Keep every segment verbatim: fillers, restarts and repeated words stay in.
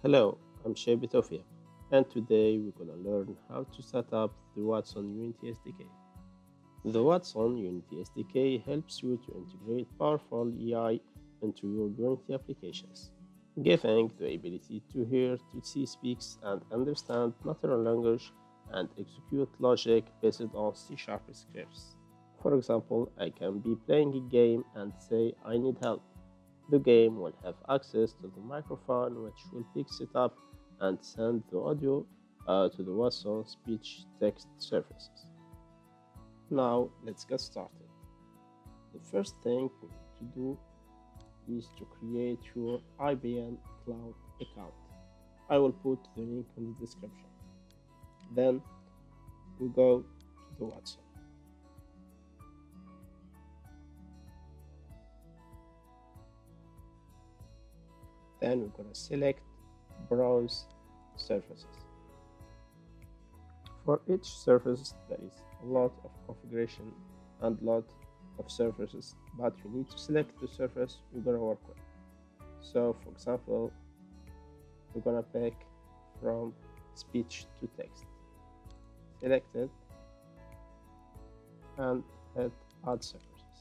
Hello, I'm Shebe Tofia, and today we're gonna learn how to set up the Watson Unity S D K. The Watson Unity S D K helps you to integrate powerful A I into your Unity applications, giving the ability to hear, to see, speaks, and understand natural language and execute logic based on C sharp scripts. For example, I can be playing a game and say I need help. The game will have access to the microphone, which will pick it up and send the audio uh, to the Watson speech text services. Now, let's get started. The first thing we need to do is to create your I B M Cloud account. I will put the link in the description. Then we go to the Watson. Then we're going to select Browse Surfaces. For each surface, there is a lot of configuration and lot of surfaces, but we need to select the surface we're going to work with. So, for example, we're going to pick from speech to text. Select it and hit Add Surfaces.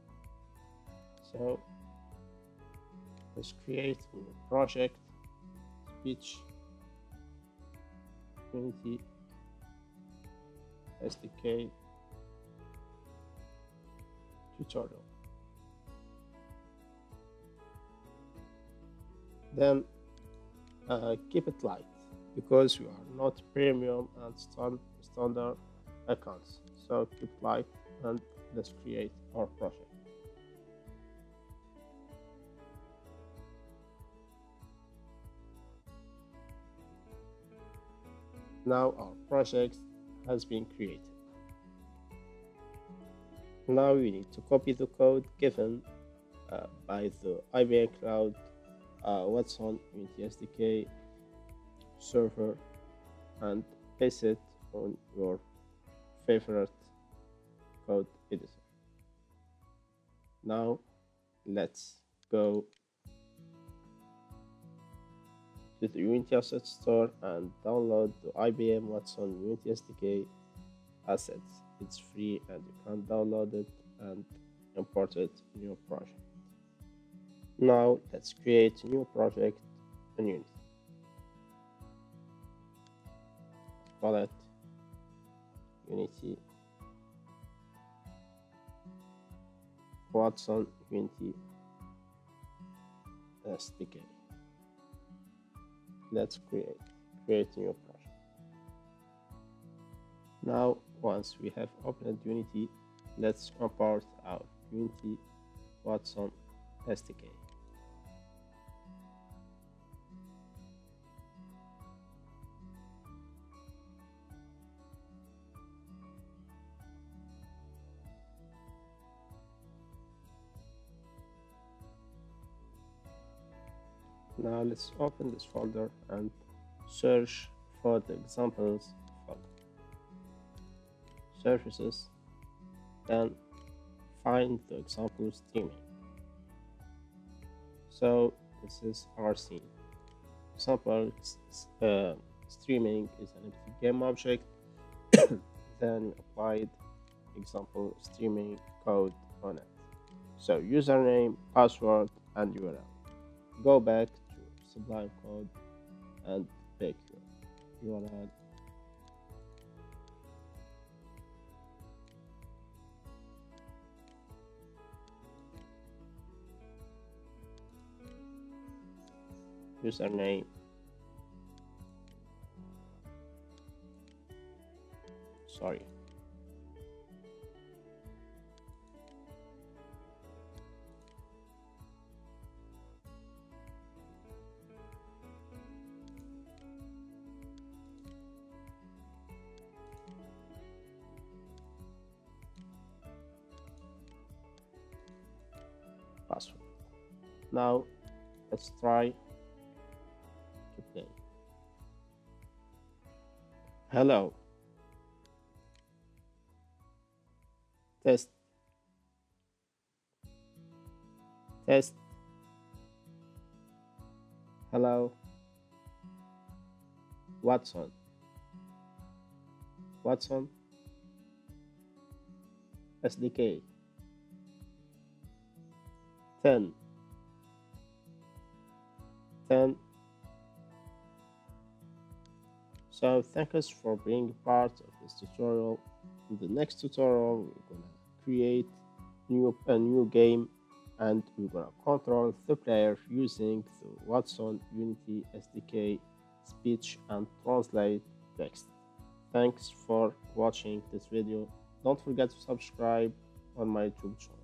So, let's create a new project, speech Unity S D K tutorial. Then uh, keep it light because we are not premium and stand, standard accounts. So keep it light and let's create our project. Now our project has been created. Now we need to copy the code given uh, by the I B M Cloud uh, Watson Unity S D K server and paste it on your favorite code editor. Now let's go to the Unity Asset Store and download the I B M Watson Unity S D K assets. It's free and you can download it and import it in your project. Now let's create a new project in Unity. Call it Unity Watson Unity S D K. Let's create create a new project. Now, once we have opened Unity, let's import our Unity Watson S D K. Now let's open this folder and search for the examples folder. Surfaces, then find the example streaming. So this is our scene. Example uh, streaming is an empty game object. Then we applied example streaming code on it. So username, password, and U R L. Go back to Sublime Code and pick your U R L. Username. Sorry. Password. Now let's try to play. Hello. Test. Test. Hello. Watson, Watson S D K. ten, ten. So thanks for being part of this tutorial. In the next tutorial, we're gonna create new a new game, and we're gonna control the player using the Watson Unity S D K speech and translate text. Thanks for watching this video. Don't forget to subscribe on my YouTube channel.